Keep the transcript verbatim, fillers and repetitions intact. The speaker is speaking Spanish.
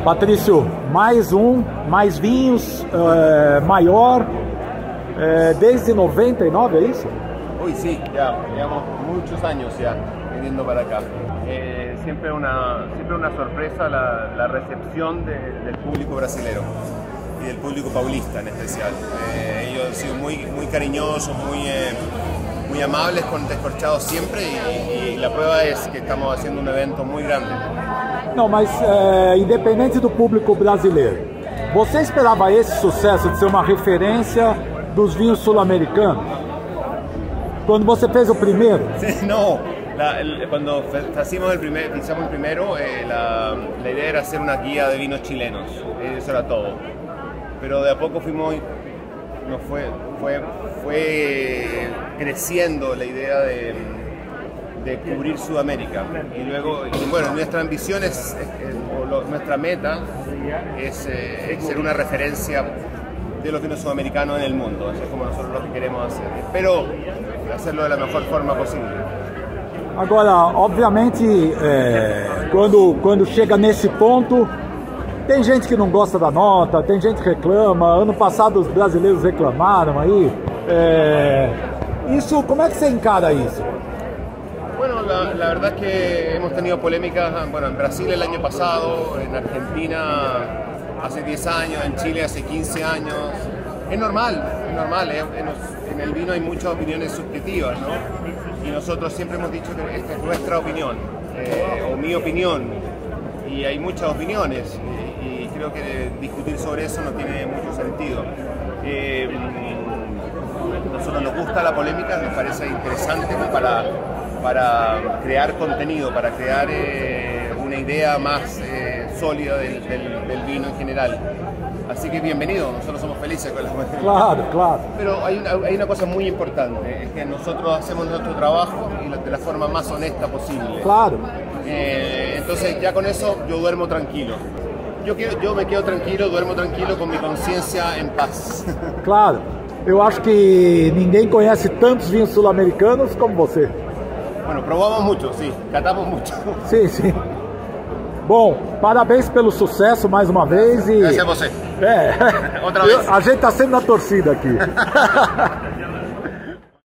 Patrício, mais um, mais vinhos, é, maior, é, desde noventa e nove, é isso? Uy, sí, ya, llevamos muchos años ya viniendo para acá. Eh, siempre, una, siempre una sorpresa la, la recepción de, del público brasilero y del público paulista en especial. Eh, ellos han sido muy, muy cariñosos, muy, eh, muy amables con Descorchados siempre y, y la prueba es que estamos haciendo un evento muy grande. Não, mas é, independente do público brasileiro, você esperava esse sucesso de ser uma referência dos vinhos sul-americanos? Quando você fez o primeiro? No, la, el, cuando hicimos el, primer, hicimos el primero, eh, la, la idea era hacer una guía de vinos chilenos, eso era todo. Pero de a poco fuimos, nos fue, fue, fue creciendo la idea de, de cubrir Sudamérica. Y luego, y bueno, nuestra ambición es, es, es o lo, nuestra meta es, eh, es ser una referencia de los vinos sudamericanos en el mundo. Eso es como nosotros lo que queremos hacer. Espero hacerlo de la mejor forma posible. Agora, obviamente, é, quando, quando chega nesse ponto, tem gente que não gosta da nota, tem gente que reclama. Ano passado os brasileiros reclamaram aí. É, isso, como é que você encara isso? Bueno, la, la verdad es que hemos tenido polémicas, bueno, en Brasil el año pasado, en Argentina hace diez años, en Chile hace quince años. Es normal, es normal, ¿eh? en, en el vino hay muchas opiniones subjetivas, ¿no? Y nosotros siempre hemos dicho que esta es nuestra opinión, eh, o mi opinión, y hay muchas opiniones, y, y creo que discutir sobre eso no tiene mucho sentido. Eh, nosotros nos gusta la polémica, nos parece interesante para, para crear contenido, para crear eh, una idea más eh, sólida del, del, del vino en general. Así que bienvenido, nosotros somos felices con la cuestión. Claro, claro. Pero hay una, hay una cosa muy importante, es que nosotros hacemos nuestro trabajo y de la forma más honesta posible. Claro. Eh, entonces ya con eso yo duermo tranquilo. Yo, quiero, yo me quedo tranquilo, duermo tranquilo con mi conciencia en paz. Claro. Eu acho que ninguém conhece tantos vinhos sul-americanos como você. Bueno, probamos mucho, sí, catamos mucho. Sim, sim. Bom, parabéns pelo sucesso mais uma vez e... Graças a você. É, Outra vez. A gente tá sempre na torcida aqui.